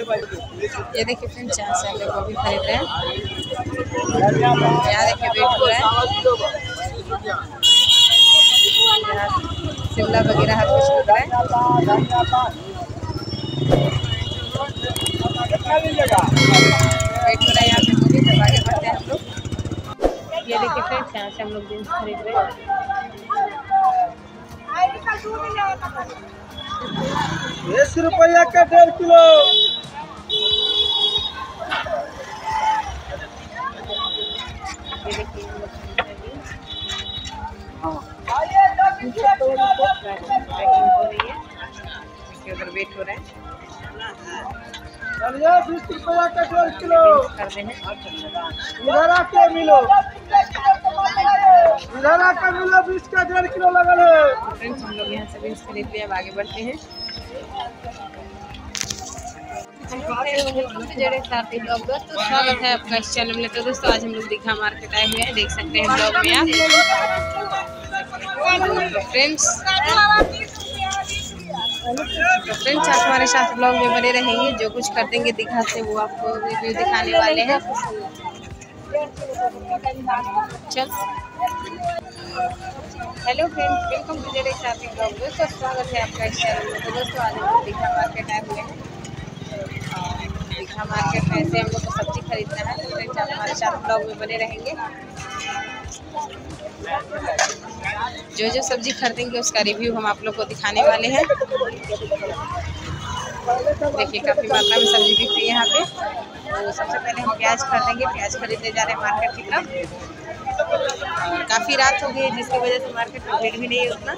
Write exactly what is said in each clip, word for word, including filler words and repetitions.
ये देखिए फ्रेंड्स, यहाँ से हम लोग गोभी खरीद रहे हैं। यहाँ देखिए वेट हो रहा है, शिमला वगैरह हर कुछ मिल रहा है। वेट हो रहा है यहाँ पे गोभी, जब आगे बढ़ते हैं हम लोग। ये देखिए फ्रेंड्स, यहाँ से हम लोग जींस खरीद रहे हैं। बीस रुपया का डेढ़ किलो। ये देखिए हम लोग पैकिंग हो रही है, उधर वेट हो रहा है। बीस रुपया का डेढ़ किलो कर रहे हैं। इधर आके मिलो, इधर आके मिलो, बीस का डेढ़ किलो लगा है। फ्रेंड्स, हम लोग यहाँ से बीन्स खरीद लिया, अब आगे बढ़ते हैं। दोस्तों स्वागत है आपका इस चैनल में। तो दोस्तों आज हम लोग दीघा मार्केट आए हुए हैं, देख सकते हैं ब्लॉग में आप। फ्रेंड्स तो फ्रेंड्स आप हमारे साथ ब्लॉग में बने रहेंगे। जो कुछ कर देंगे दीघा से वो आपको रिव्यू दिखाने वाले हैं। चल hello friends, welcome to Z shopping blog. दोस्तों स्वागत है आपका इस चैनल में। तो दोस्तों आज हम लोग दीघा मार्केट आए हुए हैं। दीघा मार्केट में ऐसे हम लोग को सब्जी खरीदना है। तो फ्रेंड्स आप हमारे साथ ब्लॉग में बने रहेंगे। जो जो सब्जी खरीदेंगे उसका रिव्यू हम आप लोग को दिखाने वाले हैं। देखिए काफ़ी मात्रा में सब्जी बिक रही है यहाँ पे। तो सबसे पहले हम प्याज खरीदेंगे। प्याज खरीदने जा रहे हैं मार्केट की तरफ। काफ़ी रात हो गई है जिसकी वजह से मार्केट में भीड़ भी नहीं है उतना।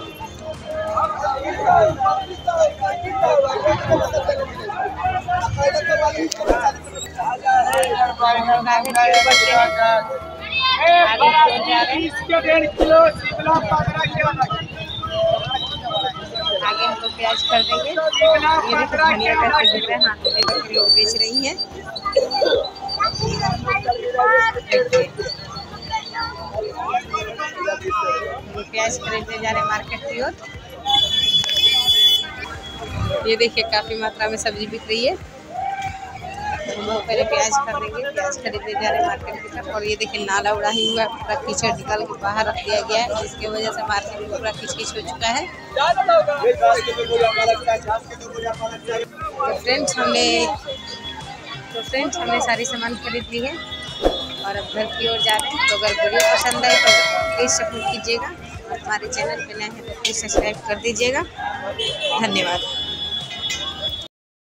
आगे हम लोग प्याज खरीदेंगे। ये देखिए धनिया कैसे बिक रहा है, हाथ में लेकर के लोग बेच रही हैं। प्याज खरीदने जा रहे हैं मार्केट की ओर। ये देखिए काफ़ी मात्रा में सब्जी बिक रही है। हम लोग पहले प्याज खरीदेंगे। प्याज खरीदने जा रहे हैं मार्केट की तरफ। और ये देखिए नाला उड़ा ही हुआ है, पूरा कीचड़ निकाल के बाहर रख दिया गया है, जिसकी वजह से मार्केट में पूरा किच किच हो चुका है। तो फ्रेंड्स हमने तो फ्रेंड्स हमने सारी सामान खरीद ली है और अब घर की ओर जा रहे हैं। तो अगर वीडियो पसंद आए तो प्लीज़ सपोर्ट कीजिएगा। और हमारे चैनल पे नए हैं तो प्लीज़ सब्सक्राइब कर दीजिएगा। धन्यवाद।